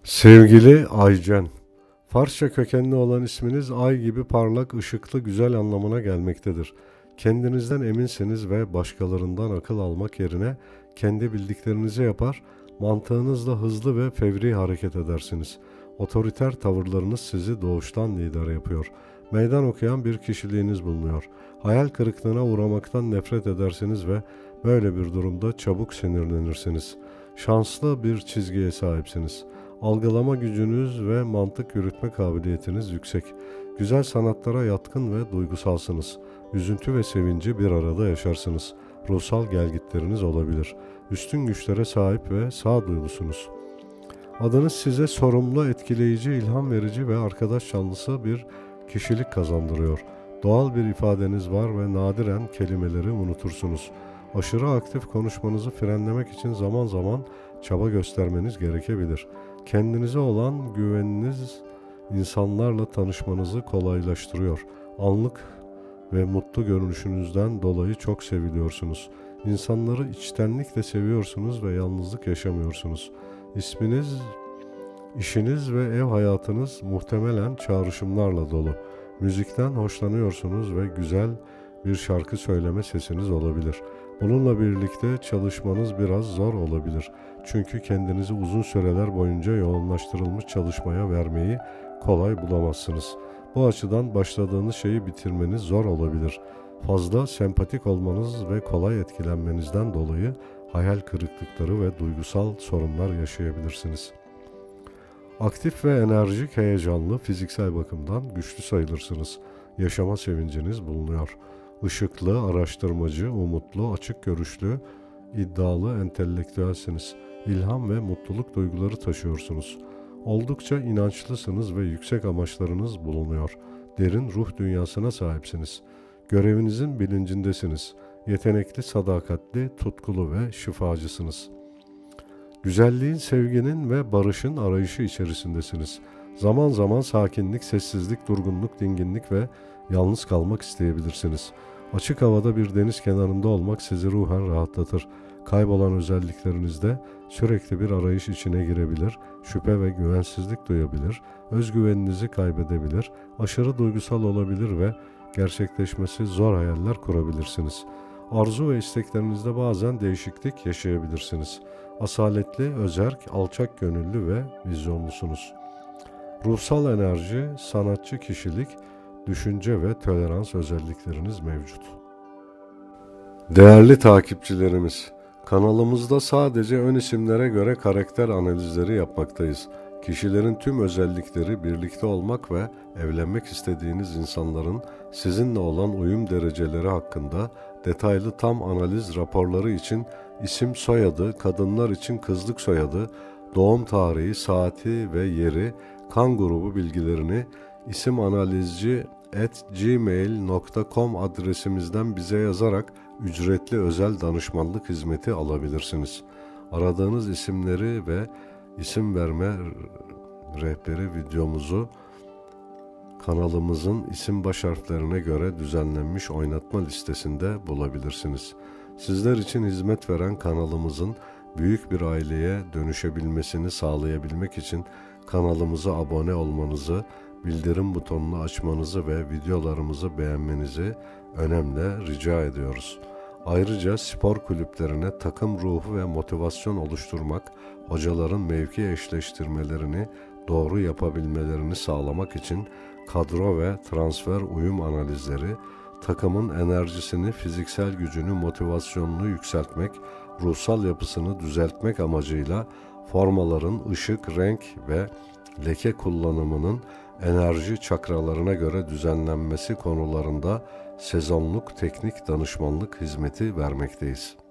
Sevgili Aycen, Farsça kökenli olan isminiz ay gibi parlak, ışıklı, güzel anlamına gelmektedir. Kendinizden eminsiniz ve başkalarından akıl almak yerine kendi bildiklerinizi yapar, mantığınızla hızlı ve fevri hareket edersiniz. Otoriter tavırlarınız sizi doğuştan lider yapıyor. Meydan okuyan bir kişiliğiniz bulunuyor. Hayal kırıklığına uğramaktan nefret edersiniz ve böyle bir durumda çabuk sinirlenirsiniz. Şanslı bir çizgiye sahipsiniz. Algılama gücünüz ve mantık yürütme kabiliyetiniz yüksek. Güzel sanatlara yatkın ve duygusalsınız. Üzüntü ve sevinci bir arada yaşarsınız. Ruhsal gelgitleriniz olabilir. Üstün güçlere sahip ve sağduyulusunuz. Adınız size sorumlu, etkileyici, ilham verici ve arkadaş canlısı bir kişilik kazandırıyor. Doğal bir ifadeniz var ve nadiren kelimeleri unutursunuz. Aşırı aktif konuşmanızı frenlemek için zaman zaman çaba göstermeniz gerekebilir. Kendinize olan güveniniz insanlarla tanışmanızı kolaylaştırıyor. Anlık ve mutlu görünüşünüzden dolayı çok seviliyorsunuz. İnsanları içtenlikle seviyorsunuz ve yalnızlık yaşamıyorsunuz. İsminiz, işiniz ve ev hayatınız muhtemelen çağrışımlarla dolu. Müzikten hoşlanıyorsunuz ve güzel bir şarkı söyleme sesiniz olabilir. Bununla birlikte çalışmanız biraz zor olabilir. Çünkü kendinizi uzun süreler boyunca yoğunlaştırılmış çalışmaya vermeyi kolay bulamazsınız. Bu açıdan başladığınız şeyi bitirmeniz zor olabilir. Fazla sempatik olmanız ve kolay etkilenmenizden dolayı hayal kırıklıkları ve duygusal sorunlar yaşayabilirsiniz. Aktif ve enerjik, heyecanlı, fiziksel bakımdan güçlü sayılırsınız. Yaşama sevinciniz bulunuyor. Işıklı, araştırmacı, umutlu, açık görüşlü, iddialı, entelektüelsiniz. İlham ve mutluluk duyguları taşıyorsunuz. Oldukça inançlısınız ve yüksek amaçlarınız bulunuyor. Derin ruh dünyasına sahipsiniz. Görevinizin bilincindesiniz. Yetenekli, sadakatli, tutkulu ve şifacısınız. Güzelliğin, sevginin ve barışın arayışı içerisindesiniz. Zaman zaman sakinlik, sessizlik, durgunluk, dinginlik ve yalnız kalmak isteyebilirsiniz. Açık havada bir deniz kenarında olmak sizi ruhen rahatlatır. Kaybolan özelliklerinizde sürekli bir arayış içine girebilir, şüphe ve güvensizlik duyabilir, özgüveninizi kaybedebilir, aşırı duygusal olabilir ve gerçekleşmesi zor hayaller kurabilirsiniz. Arzu ve isteklerinizde bazen değişiklik yaşayabilirsiniz. Asaletli, özerk, alçak gönüllü ve vizyonlusunuz. Ruhsal enerji, sanatçı kişilik, düşünce ve tolerans özellikleriniz mevcut. Değerli takipçilerimiz, kanalımızda sadece ön isimlere göre karakter analizleri yapmaktayız. Kişilerin tüm özellikleri, birlikte olmak ve evlenmek istediğiniz insanların sizinle olan uyum dereceleri hakkında detaylı tam analiz raporları için isim soyadı, kadınlar için kızlık soyadı, doğum tarihi, saati ve yeri, kan grubu bilgilerini isimanalizci@gmail.com adresimizden bize yazarak ücretli özel danışmanlık hizmeti alabilirsiniz. Aradığınız isimleri ve isim verme rehberi videomuzu kanalımızın isim baş harflerine göre düzenlenmiş oynatma listesinde bulabilirsiniz. Sizler için hizmet veren kanalımızın büyük bir aileye dönüşebilmesini sağlayabilmek için kanalımıza abone olmanızı, bildirim butonunu açmanızı ve videolarımızı beğenmenizi önemli rica ediyoruz. Ayrıca spor kulüplerine takım ruhu ve motivasyon oluşturmak, hocaların mevki eşleştirmelerini doğru yapabilmelerini sağlamak için kadro ve transfer uyum analizleri, takımın enerjisini, fiziksel gücünü, motivasyonunu yükseltmek, ruhsal yapısını düzeltmek amacıyla formaların ışık, renk ve leke kullanımının enerji çakralarına göre düzenlenmesi konularında sezonluk teknik danışmanlık hizmeti vermekteyiz.